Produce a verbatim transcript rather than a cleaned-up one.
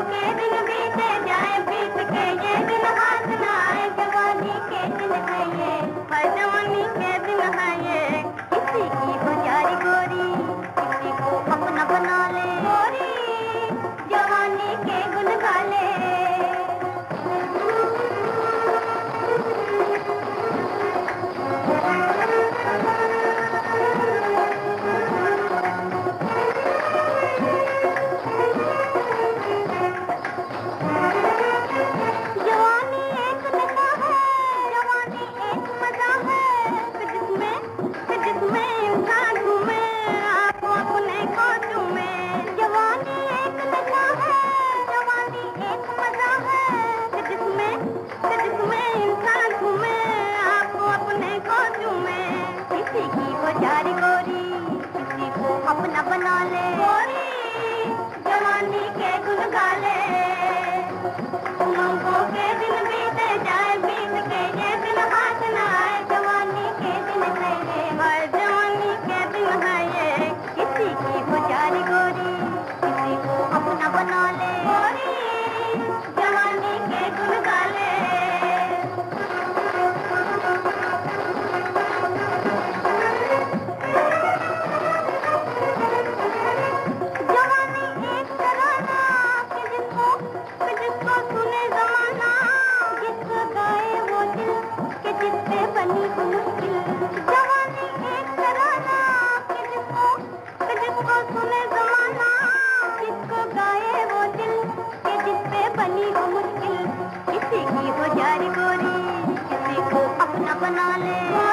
के दिन बीते जाए बीत के ये दिन हाथ न आए, जवानी के दिन है ये, हर जवानी के दिन है ये। किसी की हो जारी गोरी, किसी को अपना बना ले गोरी, जवानी के गुन गा ले। जारी गोरी, किसी को अपना बना ले गोरी, जवानी के गुन गा ले। उमंगों के दिन बीते जाए बीत के ये दिन हाथ न आए, जवानी के दिन है ये, हर जवानी के दिन है ये। किसी की हो जारी गोरी, किसी को अपना बना ले गोरी, जवानी के गुन गा ले। किसी की हो जारी गोरी, किसी को अपना बना ले।